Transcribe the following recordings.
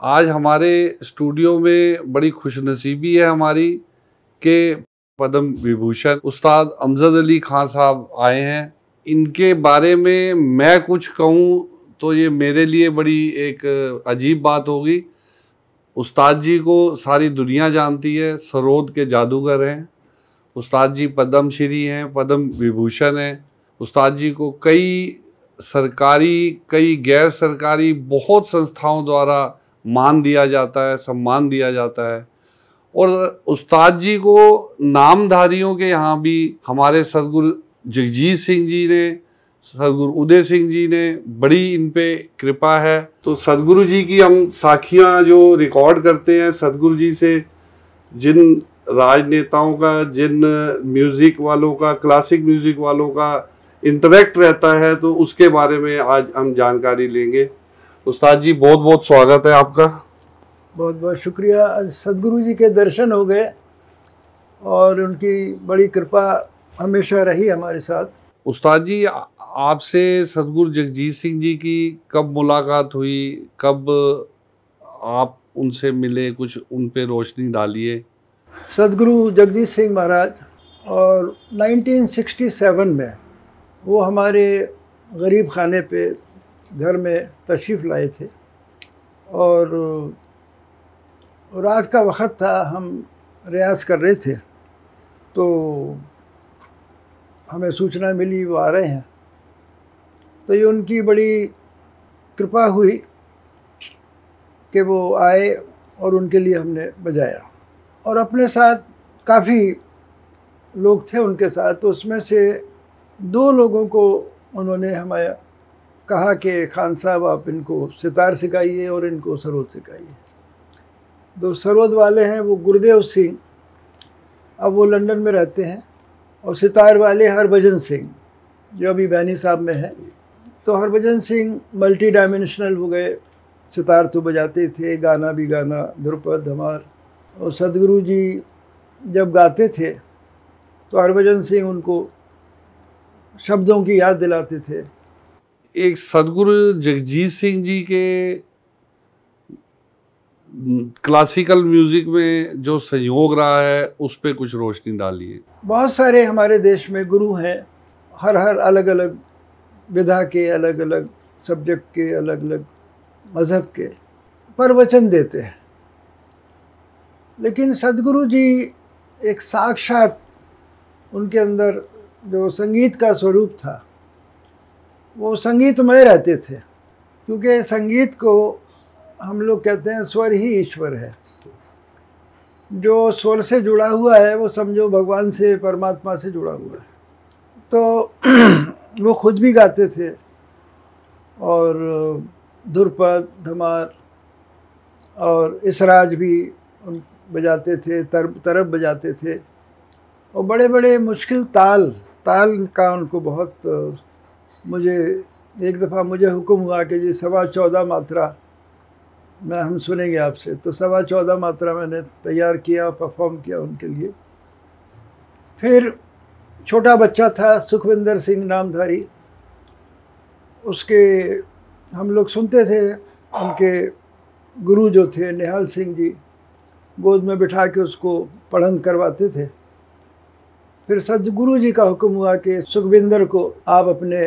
आज हमारे स्टूडियो में बड़ी खुशनसीबी है हमारी कि पद्म विभूषण उस्ताद अमजद अली खान साहब आए हैं। इनके बारे में मैं कुछ कहूँ तो ये मेरे लिए बड़ी एक अजीब बात होगी। उस्ताद जी को सारी दुनिया जानती है, सरोद के जादूगर हैं। उस्ताद जी पद्मश्री हैं, पद्म विभूषण हैं। उस्ताद जी को कई सरकारी, कई गैर सरकारी बहुत संस्थाओं द्वारा मान दिया जाता है, सम्मान दिया जाता है। और उस्ताद जी को नामधारियों के यहाँ भी हमारे सदगुरु जगजीत सिंह जी ने, सदगुरु उदय सिंह जी ने बड़ी इन पे कृपा है। तो सदगुरु जी की हम साखियाँ जो रिकॉर्ड करते हैं, सदगुरु जी से जिन राजनेताओं का, जिन म्यूज़िक वालों का, क्लासिक म्यूज़िक वालों का इंटरेक्ट रहता है, तो उसके बारे में आज हम जानकारी लेंगे। उस्ताद जी बहुत बहुत स्वागत है आपका। बहुत बहुत शुक्रिया। सदगुरु जी के दर्शन हो गए और उनकी बड़ी कृपा हमेशा रही हमारे साथ। उस्ताद जी, आपसे सदगुरु जगजीत सिंह जी की कब मुलाकात हुई, कब आप उनसे मिले, कुछ उन पे रोशनी डालिए। सदगुरु जगजीत सिंह महाराज और 1967 में वो हमारे गरीब खाने पे घर में तशरीफ़ लाए थे और रात का वक़्त था, हम रियाज़ कर रहे थे तो हमें सूचना मिली वो आ रहे हैं। तो ये उनकी बड़ी कृपा हुई कि वो आए और उनके लिए हमने बजाया। और अपने साथ काफ़ी लोग थे उनके साथ, तो उसमें से 2 लोगों को उन्होंने हमें कहा कि खान साहब आप इनको सितार सिखाइए और इनको सरोद सिखाइए। 2 सरोद वाले हैं वो गुरदेव सिंह, अब वो लंदन में रहते हैं, और सितार वाले हरभजन सिंह जो अभी बैनी साहब में हैं। तो हरभजन सिंह मल्टी डायमेंशनल हो गए, सितार तो बजाते थे, गाना भी गाना, ध्रुपद धमार। और सदगुरु जी जब गाते थे तो हरभजन सिंह उनको शब्दों की याद दिलाते थे। एक सदगुरु जगजीत सिंह जी के क्लासिकल म्यूज़िक में जो संयोग रहा है उस पे कुछ रोशनी डालिए। बहुत सारे हमारे देश में गुरु हैं, हर अलग अलग विधा के, अलग अलग सब्जेक्ट के, अलग अलग मज़हब के प्रवचन देते हैं। लेकिन सदगुरु जी एक साक्षात, उनके अंदर जो संगीत का स्वरूप था वो संगीतमय रहते थे, क्योंकि संगीत को हम लोग कहते हैं स्वर ही ईश्वर है। जो स्वर से जुड़ा हुआ है वो समझो भगवान से, परमात्मा से जुड़ा हुआ है। तो वो खुद भी गाते थे और ध्रुपद धमार और इसराज भी बजाते थे, तरब बजाते थे। और बड़े बड़े मुश्किल ताल का उनको बहुत, मुझे एक दफ़ा मुझे हुक्म हुआ कि जी 14.25 मात्रा में हम सुनेंगे आपसे। तो 14.25 मात्रा मैंने तैयार किया, परफॉर्म किया उनके लिए। फिर छोटा बच्चा था सुखविंदर सिंह नामधारी, उसके हम लोग सुनते थे। उनके गुरु जो थे निहाल सिंह जी, गोद में बिठा के उसको पढ़न करवाते थे। फिर सदगुरु जी का हुक्म हुआ कि सुखविंदर को आप अपने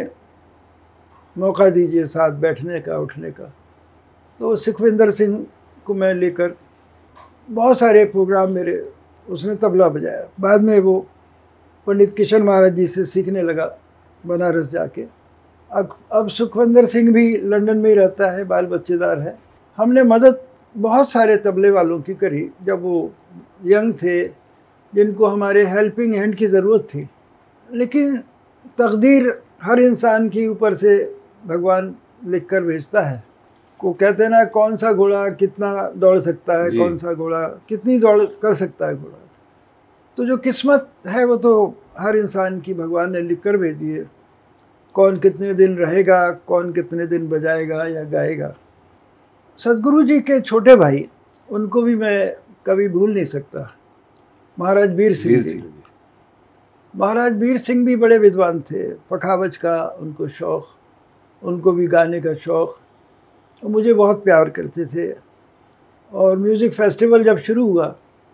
मौका दीजिए साथ बैठने का, उठने का। तो सुखविंदर सिंह को मैं लेकर बहुत सारे प्रोग्राम मेरे, उसने तबला बजाया। बाद में वो पंडित किशन महाराज जी से सीखने लगा बनारस जाके। अब सुखविंदर सिंह भी लंदन में ही रहता है, बाल बच्चेदार है। हमने मदद बहुत सारे तबले वालों की करी जब वो यंग थे, जिनको हमारे हेल्पिंग हैंड की ज़रूरत थी। लेकिन तकदीर हर इंसान की ऊपर से भगवान लिख कर भेजता है। को कहते हैं ना, कौन सा घोड़ा कितना दौड़ सकता है, कौन सा घोड़ा कितनी दौड़ कर सकता है घोड़ा। तो जो किस्मत है वो तो हर इंसान की भगवान ने लिख कर भेजी है। कौन कितने दिन रहेगा, कौन कितने दिन बजाएगा या गाएगा। सदगुरु जी के छोटे भाई, उनको भी मैं कभी भूल नहीं सकता, महाराज वीर सिंह जी। महाराज वीर सिंह भी बड़े विद्वान थे, पखावज का उनको शौक़, उनको भी गाने का शौक़। मुझे बहुत प्यार करते थे और म्यूज़िक फेस्टिवल जब शुरू हुआ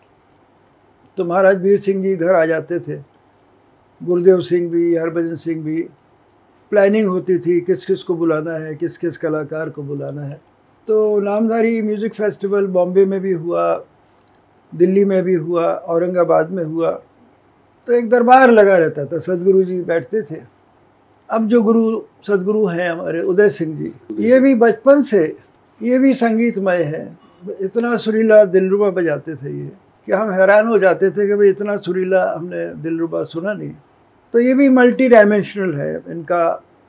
तो महाराज वीर सिंह जी घर आ जाते थे, गुरुदेव सिंह भी, हरभजन सिंह भी। प्लानिंग होती थी किस किस को बुलाना है, किस किस कलाकार को बुलाना है। तो नामधारी म्यूज़िक फेस्टिवल बॉम्बे में भी हुआ, दिल्ली में भी हुआ, औरंगाबाद में हुआ। तो एक दरबार लगा रहता था, सदगुरु जी बैठते थे। अब जो गुरु सदगुरु हैं हमारे उदय सिंह जी, ये भी बचपन से ये भी संगीतमय है। इतना सुरीला दिलरुबा बजाते थे ये कि हम हैरान हो जाते थे कि भाई इतना सुरीला हमने दिलरुबा सुना नहीं। तो ये भी मल्टी डायमेंशनल है, इनका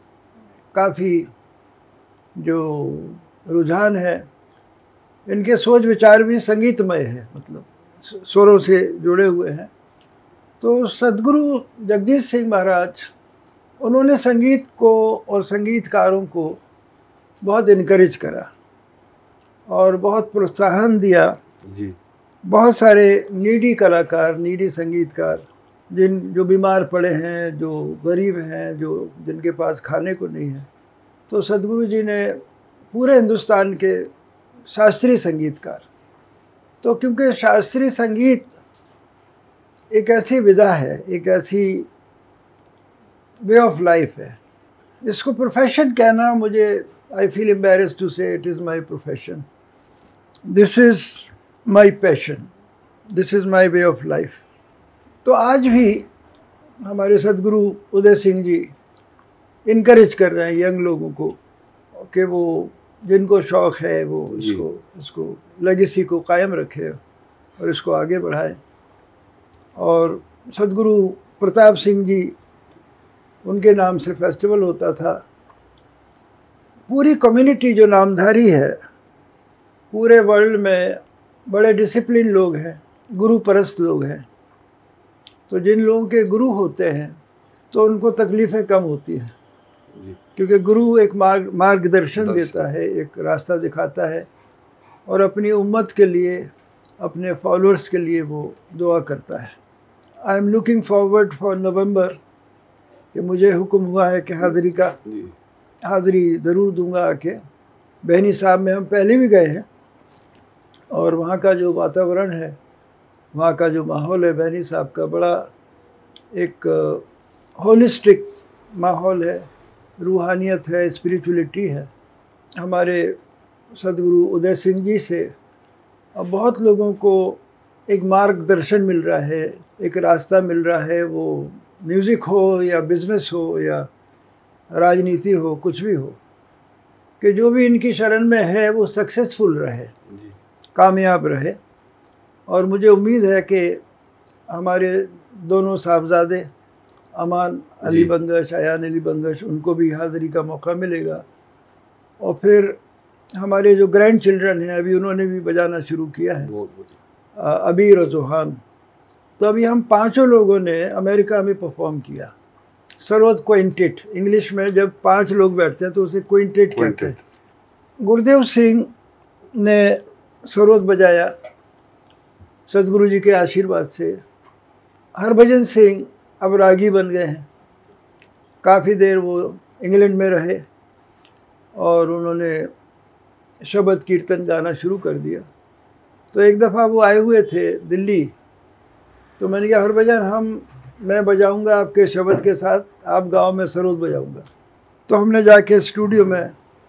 काफ़ी जो रुझान है, इनके सोच विचार भी संगीतमय है, मतलब स्वरों से जुड़े हुए हैं। तो सदगुरु जगजीत सिंह महाराज, उन्होंने संगीत को और संगीतकारों को बहुत इनकरेज करा और बहुत प्रोत्साहन दिया जी। बहुत सारे नीडी कलाकार, नीडी संगीतकार, जो बीमार पड़े हैं, जो गरीब हैं, जो जिनके पास खाने को नहीं है, तो सदगुरु जी ने पूरे हिंदुस्तान के शास्त्रीय संगीतकार, तो क्योंकि शास्त्रीय संगीत एक ऐसी विधा है, एक ऐसी वे ऑफ लाइफ है, इसको प्रोफेशन कहना, मुझे I feel embarrassed to say it is my profession, this is my passion, this is my way of life. तो आज भी हमारे सदगुरु उदय सिंह जी इनकरेज कर रहे हैं यंग लोगों को कि वो जिनको शौक़ है वो इसको लेगेसी को कायम रखे और इसको आगे बढ़ाएं। और सदगुरु प्रताप सिंह जी, उनके नाम से फेस्टिवल होता था। पूरी कम्युनिटी जो नामधारी है, पूरे वर्ल्ड में बड़े डिसिप्लिन लोग हैं, गुरु परस्त लोग हैं। तो जिन लोगों के गुरु होते हैं तो उनको तकलीफ़ें कम होती हैं, क्योंकि गुरु एक मार्गदर्शन देता है, एक रास्ता दिखाता है और अपनी उम्मत के लिए, अपने फॉलोअर्स के लिए वो दुआ करता है। I am looking forward for November कि मुझे हुक्म हुआ है कि हाज़िरी ज़रूर दूंगा आके। बहनी साहब में हम पहले भी गए हैं और वहाँ का जो वातावरण है, वहाँ का जो माहौल है बहनी साहब का, बड़ा एक होलिस्टिक माहौल है, रूहानियत है, स्पिरिचुअलिटी है। हमारे सदगुरु उदय सिंह जी से अब बहुत लोगों को एक मार्गदर्शन मिल रहा है, एक रास्ता मिल रहा है। वो म्यूज़िक हो या बिज़नेस हो या राजनीति हो, कुछ भी हो, कि जो भी इनकी शरण में है वो सक्सेसफुल रहे, कामयाब रहे। और मुझे उम्मीद है कि हमारे दोनों साहबजादे अमान अली बंगश, अयान अली बंगश, उनको भी हाज़िरी का मौका मिलेगा। और फिर हमारे जो ग्रैंड चिल्ड्रन हैं, अभी उन्होंने भी बजाना शुरू किया है, अबीर और जोहान। तो अभी हम पांचों लोगों ने अमेरिका में परफॉर्म किया। सरोद क्विंटेट, इंग्लिश में जब 5 लोग बैठते हैं तो उसे क्विंटेट कहते हैं। गुरुदेव सिंह ने सरोद बजाया सदगुरु जी के आशीर्वाद से। हरभजन सिंह अब रागी बन गए हैं। काफ़ी देर वो इंग्लैंड में रहे और उन्होंने शबद कीर्तन गाना शुरू कर दिया। तो एक दफ़ा वो आए हुए थे दिल्ली, तो मैंने कहा हरभजन, मैं बजाऊंगा आपके शबद के साथ, आप गांव में सरोद बजाऊंगा। तो हमने जाके स्टूडियो में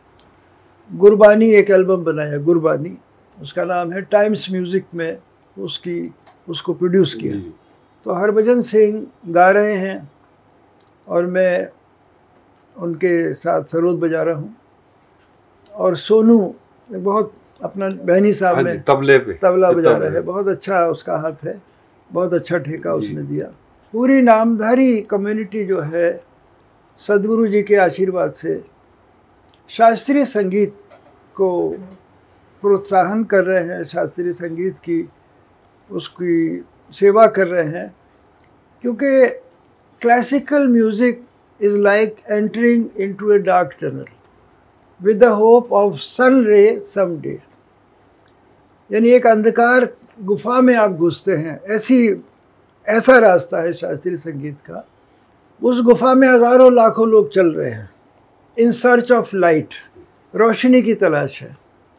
गुरबानी एक एल्बम बनाया, गुरबानी उसका नाम है, टाइम्स म्यूज़िक में उसको प्रोड्यूस किया। तो हरभजन सिंह गा रहे हैं और मैं उनके साथ सरोद बजा रहा हूँ। और सोनू बहुत अपना बहनी साहब में तबला बजा रहे हैं, बहुत अच्छा उसका हाथ है, बहुत अच्छा ठेका उसने दिया। पूरी नामधारी कम्युनिटी जो है सदगुरु जी के आशीर्वाद से शास्त्रीय संगीत को प्रोत्साहन कर रहे हैं, शास्त्रीय संगीत की उसकी सेवा कर रहे हैं। क्योंकि classical music is like entering into a dark tunnel with the hope of sun ray someday. यानी एक अंधकार गुफा में आप घुसते हैं, ऐसा रास्ता है शास्त्रीय संगीत का। उस गुफा में हज़ारों लाखों लोग चल रहे हैं इन सर्च ऑफ लाइट, रोशनी की तलाश है।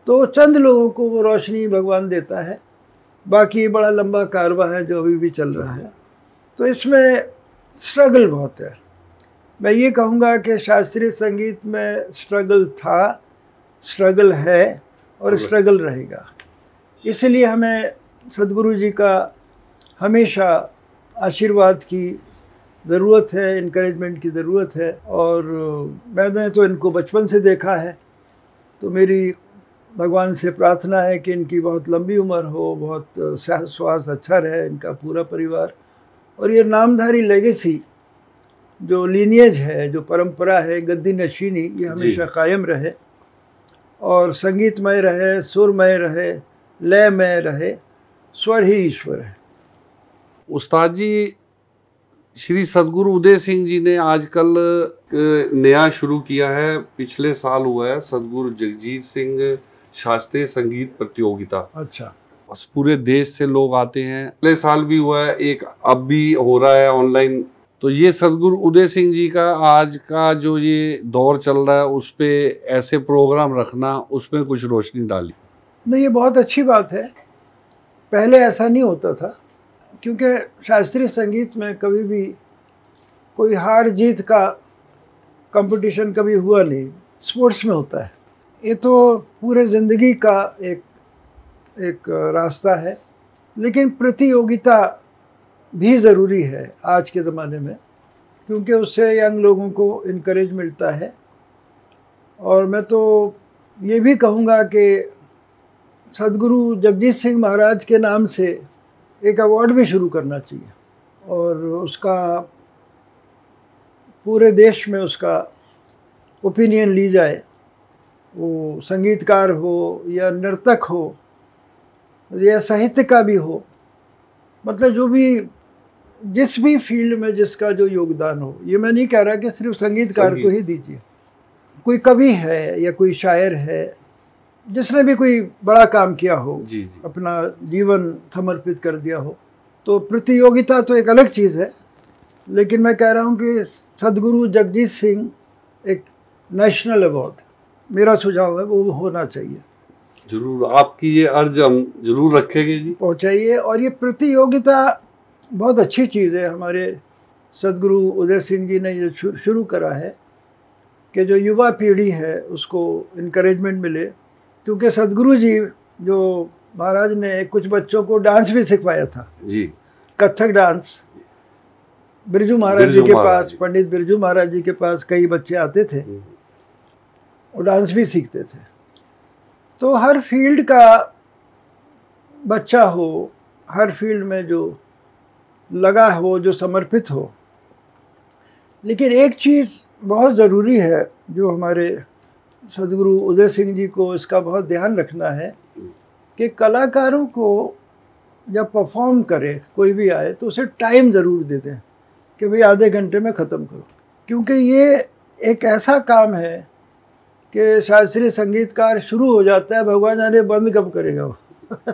तो चंद लोगों को वो रोशनी भगवान देता है, बाकी बड़ा लंबा कारवा है जो अभी भी चल रहा है। तो इसमें स्ट्रगल बहुत है। मैं ये कहूँगा कि शास्त्रीय संगीत में स्ट्रगल था, स्ट्रगल है और स्ट्रगल रहेगा। इसलिए हमें सदगुरु जी का हमेशा आशीर्वाद की ज़रूरत है, इनकरेजमेंट की ज़रूरत है। और मैंने तो इनको बचपन से देखा है, तो मेरी भगवान से प्रार्थना है कि इनकी बहुत लंबी उम्र हो, बहुत स्वास्थ्य अच्छा रहे इनका पूरा परिवार, और ये नामधारी लेगेसी जो लीनियज है, जो परंपरा है गद्दी नशीनी, ये हमेशा कायम रहे और संगीतमय रहे, सुरमय रहे, लयमय रहे। स्वर ही ईश्वर है। उस्ताद जी, श्री सदगुरु उदय सिंह जी ने आजकल नया शुरू किया है, पिछले साल हुआ है सदगुरु जगजीत सिंह शास्त्रीय संगीत प्रतियोगिता। अच्छा। पूरे देश से लोग आते हैं, पिछले साल भी हुआ है, एक अब भी हो रहा है ऑनलाइन। तो ये सदगुरु उदय सिंह जी का आज का जो ये दौर चल रहा है, उस पे ऐसे प्रोग्राम रखना, उसमें कुछ रोशनी डाली। नहीं, ये बहुत अच्छी बात है। पहले ऐसा नहीं होता था, क्योंकि शास्त्रीय संगीत में कभी भी कोई हार जीत का कंपटीशन कभी हुआ नहीं। स्पोर्ट्स में होता है, ये तो पूरे ज़िंदगी का एक रास्ता है। लेकिन प्रतियोगिता भी ज़रूरी है आज के ज़माने में, क्योंकि उससे यंग लोगों को इनकरेज मिलता है। और मैं तो ये भी कहूँगा कि सदगुरु जगजीत सिंह महाराज के नाम से एक अवार्ड भी शुरू करना चाहिए, और उसका पूरे देश में उसका ओपिनियन ली जाए। वो संगीतकार हो या नर्तक हो या साहित्य का भी हो, मतलब जो भी जिस भी फील्ड में जिसका जो योगदान हो। ये मैं नहीं कह रहा कि सिर्फ संगीतकार को ही दीजिए। कोई कवि है या कोई शायर है जिसने भी कोई बड़ा काम किया हो, जी। अपना जीवन समर्पित कर दिया हो, तो प्रतियोगिता तो एक अलग चीज़ है। लेकिन मैं कह रहा हूँ कि सदगुरु जगजीत सिंह एक नेशनल अवार्ड, मेरा सुझाव है, वो होना चाहिए। जरूर, आपकी ये अर्ज हम जरूर रखेंगे जी, पहुँचाइए। और ये प्रतियोगिता बहुत अच्छी चीज़ है। हमारे सदगुरु उदय सिंह जी ने ये शुरू करा है कि जो युवा पीढ़ी है उसको इनकरेजमेंट मिले। क्योंकि सदगुरु जी जो महाराज ने कुछ बच्चों को डांस भी सिखवाया था जी, कथक डांस। बिरजू महाराज जी के पास, पंडित बिरजू महाराज जी के पास कई बच्चे आते थे, वो डांस भी सीखते थे। तो हर फील्ड का बच्चा हो, हर फील्ड में जो लगा हो, जो समर्पित हो। लेकिन एक चीज़ बहुत ज़रूरी है जो हमारे सदगुरु उदय सिंह जी को इसका बहुत ध्यान रखना है कि कलाकारों को जब परफॉर्म करे, कोई भी आए, तो उसे टाइम ज़रूर दे दें कि भाई आधे घंटे में ख़त्म करो। क्योंकि ये एक ऐसा काम है कि शास्त्रीय संगीतकार शुरू हो जाता है, भगवान जाने बंद कब करेगा वो।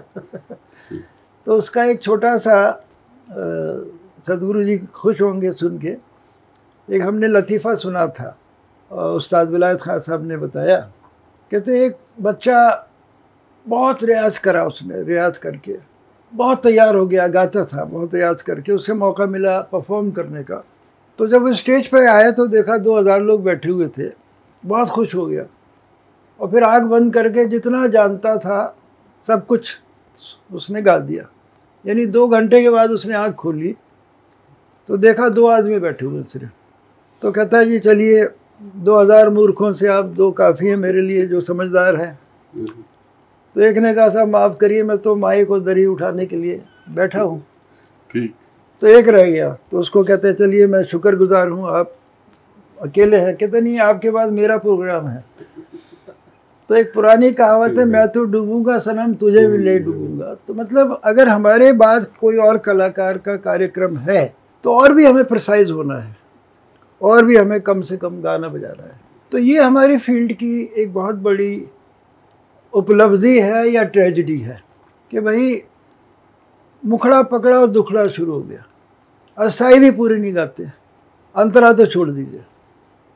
तो उसका एक छोटा सा, सदगुरु जी खुश होंगे सुन के, एक हमने लतीफ़ा सुना था, उस्ताद विलायत खान साहब ने बताया। कहते एक बच्चा बहुत रियाज करा, उसने रियाज करके बहुत तैयार हो गया, गाता था, बहुत रियाज करके उसे मौका मिला परफॉर्म करने का। तो जब वो स्टेज पे आया तो देखा 2000 लोग बैठे हुए थे, बहुत खुश हो गया। और फिर आँख बंद करके जितना जानता था सब कुछ उसने गा दिया। यानी 2 घंटे के बाद उसने आँख खोली तो देखा 2 आदमी बैठे हुए सिर्फ। तो कहता है जी चलिए 2000 मूर्खों से आप 2 काफ़ी हैं मेरे लिए, जो समझदार हैं। तो एक ने कहा साहब माफ़ करिए, मैं तो माई को दरी उठाने के लिए बैठा हूँ। ठीक। तो एक रह गया, तो उसको कहते हैं चलिए मैं शुक्रगुजार हूँ, आप अकेले हैं। कहते नहीं, आपके बाद मेरा प्रोग्राम है। तो एक पुरानी कहावत है, मैं तो डूबूंगा सनम तुझे भी ले डूबूंगा। तो मतलब अगर हमारे बाद कोई और कलाकार का कार्यक्रम है तो और भी हमें प्रिसाइज होना है, और भी हमें कम से कम गाना बजाना है। तो ये हमारी फील्ड की एक बहुत बड़ी उपलब्धि है या ट्रेजिडी है कि भाई मुखड़ा पकड़ा और दुखड़ा शुरू हो गया। अस्थाई भी पूरी नहीं गाते, अंतरा तो छोड़ दीजिए।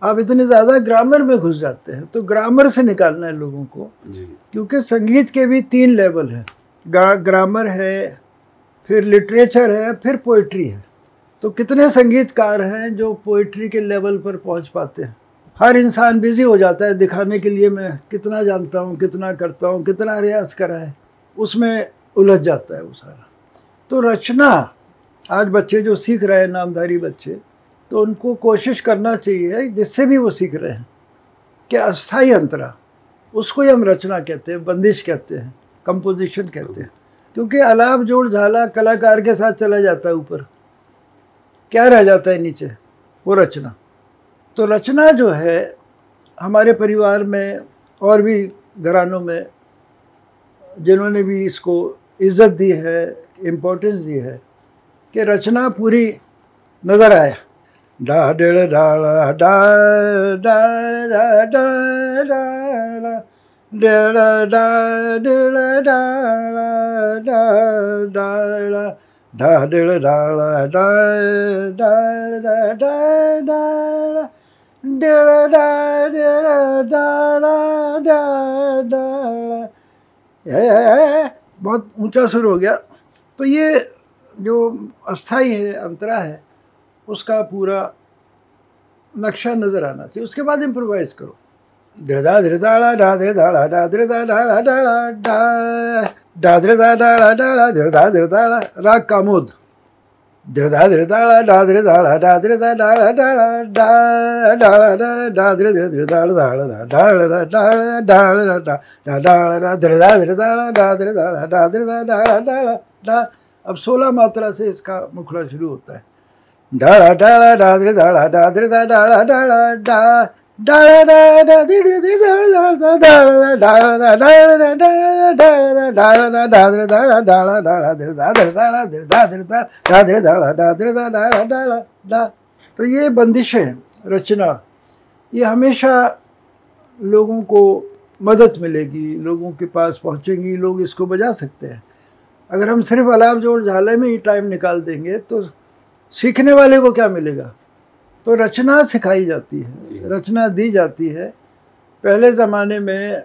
आप इतने ज़्यादा ग्रामर में घुस जाते हैं, तो ग्रामर से निकालना है लोगों को जी। क्योंकि संगीत के भी 3 लेवल हैं, ग्रामर है, फिर लिटरेचर है, फिर पोइट्री है। तो कितने संगीतकार हैं जो पोइट्री के लेवल पर पहुंच पाते हैं। हर इंसान बिजी हो जाता है दिखाने के लिए, मैं कितना जानता हूँ, कितना करता हूँ, कितना रियाज करा है, उसमें उलझ जाता है वो सारा। तो रचना, आज बच्चे जो सीख रहे हैं, नामधारी बच्चे, तो उनको कोशिश करना चाहिए जिससे भी वो सीख रहे हैं कि अस्थाई अंतरा, उसको ही हम रचना कहते हैं, बंदिश कहते हैं, कंपोजिशन कहते हैं। क्योंकि अलाप जोड़ झाला कलाकार के साथ चला जाता है ऊपर, क्या रह जाता है नीचे, वो रचना। तो रचना जो है हमारे परिवार में और भी घरानों में जिन्होंने भी इसको इज्जत दी है, इम्पोर्टेंस दी है कि रचना पूरी नज़र आए। डा डेड़ डाला डा डा डा डा डा डेड़ा डा डेड़ा डाला डा डाला डा डेड़ा डाला डा डा डा डा डाला डेड़ा डा डेड़ा डाला डा डाला। बहुत ऊंचा सुर हो गया। तो ये जो अस्थाई है, अंतरा है, उसका पूरा नक्शा नज़र आना चाहिए। उसके बाद इम्प्रोवाइज करो। धृदा धृदाड़ा डा धृदाड़ा डा धृदा डाड़ा डाड़ा डा डा धृदा डाड़ा डाड़ा धृदा धृदाड़ा। राग कामोद। धृदा धृदाड़ा डा धृदाड़ा डा धृदा डाड़ा डाड़ा डा डाड़ा डा धृदा धृदाड़ा डाड़ा डाड़ा डाड़ा डाड़ा डा डाड़ा धृदा धृदाड़ा डा धृदाड़ा डा धृदा डाड़ा डाड़ा डा। अब 16 मात्रा से इसका मुखड़ा शुरू होता है। डाड़ा डाड़ा डा धृदाड़ा डा धृदा डाड़ा डाड़ा डा डाड़ा डाड़ा धृदा डाड़ा डाड़ा डाड़ा डाड़ा डाड़ा डाड़ा डाड़ा डाड़ा डाड़ा डाड़ा धृदा धृदाड़ा धृदा धृदा डा धृदाड़ा डा धृदा डाड़ा डाड़ा डा। तो ये बंदिशें, रचना, ये हमेशा लोगों को मदद मिलेगी, लोगों के पास पहुंचेंगी, लोग इसको बजा सकते हैं। अगर हम सिर्फ अलाप जोड़ झाले में ही टाइम निकाल देंगे तो सीखने वाले को क्या मिलेगा। तो रचना सिखाई जाती है, रचना दी जाती है। पहले ज़माने में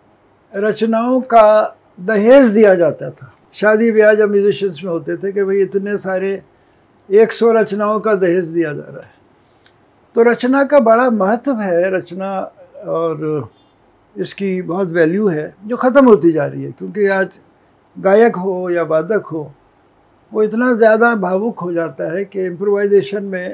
रचनाओं का दहेज दिया जाता था। शादी ब्याह जब म्यूजिशियंस में होते थे कि भाई इतने सारे 100 रचनाओं का दहेज दिया जा रहा है। तो रचना का बड़ा महत्व है, रचना, और इसकी बहुत वैल्यू है जो ख़त्म होती जा रही है। क्योंकि आज गायक हो या वादक हो, वो इतना ज़्यादा भावुक हो जाता है कि इम्प्रोवाइजेशन में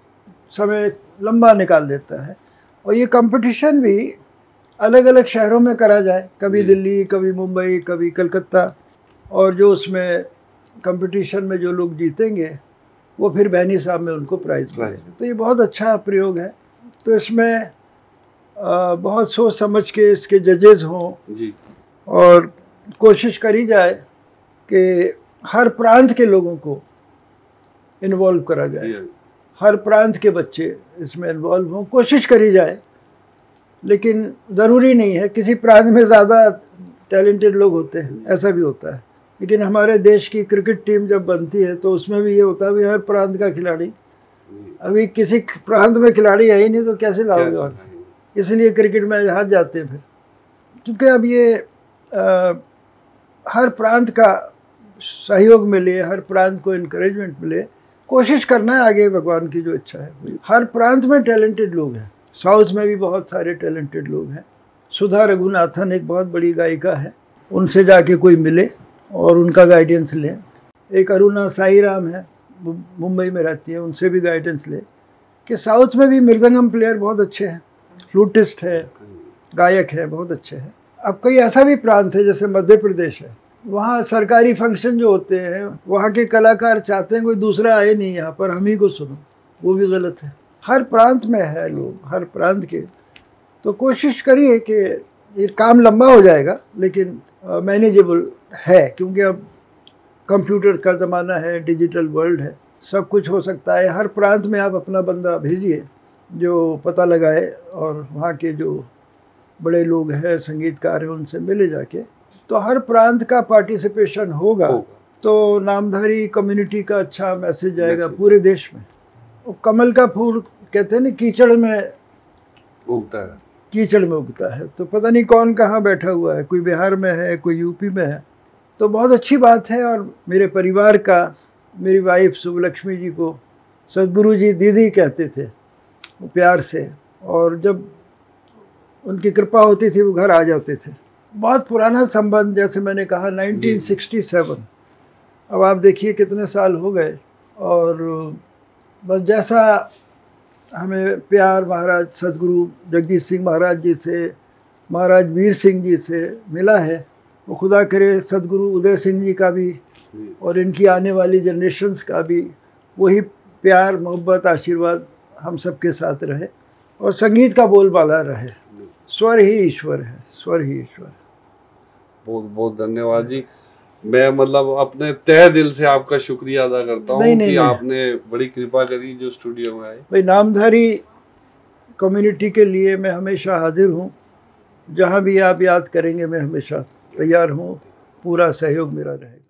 समय लंबा निकाल देता है। और ये कंपटीशन भी अलग अलग शहरों में करा जाए, कभी दिल्ली, कभी मुंबई, कभी कलकत्ता, और जो उसमें कंपटीशन में जो लोग जीतेंगे वो फिर बहनी साहब में उनको प्राइज़ मिलेगा। तो ये बहुत अच्छा प्रयोग है। तो इसमें बहुत सोच समझ के इसके जजेस हों जी, और कोशिश करी जाए कि हर प्रांत के लोगों को इन्वॉल्व करा जाए, हर प्रांत के बच्चे इसमें इन्वॉल्व हों, कोशिश करी जाए। लेकिन ज़रूरी नहीं है, किसी प्रांत में ज़्यादा टैलेंटेड लोग होते हैं, ऐसा भी होता है। लेकिन हमारे देश की क्रिकेट टीम जब बनती है तो उसमें भी ये होता है भी हर प्रांत का खिलाड़ी। अभी किसी प्रांत में खिलाड़ी है ही नहीं तो कैसे लाओगे वहाँ से। इसलिए क्रिकेट मैच हार जाते हैं फिर, क्योंकि अब ये हर प्रांत का सहयोग मिले, हर प्रांत को इनकरेजमेंट मिले, कोशिश करना है आगे भगवान की जो इच्छा है। हर प्रांत में टैलेंटेड लोग हैं, साउथ में भी बहुत सारे टैलेंटेड लोग हैं। सुधा रघुनाथन एक बहुत बड़ी गायिका है, उनसे जाके कोई मिले और उनका गाइडेंस लें। एक अरुणा साई राम है, मुंबई में रहती है, उनसे भी गाइडेंस लें कि साउथ में भी मृदंगम प्लेयर बहुत अच्छे हैं, फ्लूटिस्ट है, गायक है, बहुत अच्छे हैं। अब कई ऐसा भी प्रांत है जैसे मध्य प्रदेश है, वहाँ सरकारी फंक्शन जो होते हैं वहाँ के कलाकार चाहते हैं कोई दूसरा आए नहीं यहाँ पर, हम ही को सुनो, वो भी गलत है। हर प्रांत में है लोग, हर प्रांत के। तो कोशिश करिए कि ये काम लंबा हो जाएगा लेकिन मैनेजेबल है, क्योंकि अब कंप्यूटर का ज़माना है, डिजिटल वर्ल्ड है, सब कुछ हो सकता है। हर प्रांत में आप अपना बंदा भेजिए जो पता लगाए और वहाँ के जो बड़े लोग हैं, संगीतकार हैं, उनसे मिले जाके। तो हर प्रांत का पार्टिसिपेशन होगा तो नामधारी कम्युनिटी का अच्छा मैसेज आएगा पूरे देश में। वो कमल का फूल कहते हैं ना, कीचड़ में उगता है, कीचड़ में उगता है। तो पता नहीं कौन कहाँ बैठा हुआ है, कोई बिहार में है, कोई यूपी में है। तो बहुत अच्छी बात है। और मेरे परिवार का, मेरी वाइफ शुभलक्ष्मी जी को सदगुरु जी दीदी कहते थे वो प्यार से, और जब उनकी कृपा होती थी वो घर आ जाते थे। बहुत पुराना संबंध, जैसे मैंने कहा 1967। अब आप देखिए कितने साल हो गए। और बस जैसा हमें प्यार महाराज सदगुरु जगजीत सिंह महाराज जी से, महाराज वीर सिंह जी से मिला है, वो खुदा करे सदगुरु उदय सिंह जी का भी और इनकी आने वाली जनरेशन्स का भी वही प्यार, मोहब्बत, आशीर्वाद हम सबके साथ रहे, और संगीत का बोलबाला रहे। स्वर ही ईश्वर है, स्वर ही ईश्वर है। बहुत बहुत धन्यवाद जी। मैं मतलब अपने तहे दिल से आपका शुक्रिया अदा करता हूँ कि आपने बड़ी कृपा करी जो स्टूडियो में आए। भाई, नामधारी कम्युनिटी के लिए मैं हमेशा हाजिर हूँ। जहाँ भी आप याद करेंगे मैं हमेशा तैयार हूँ, पूरा सहयोग मेरा रहेगा।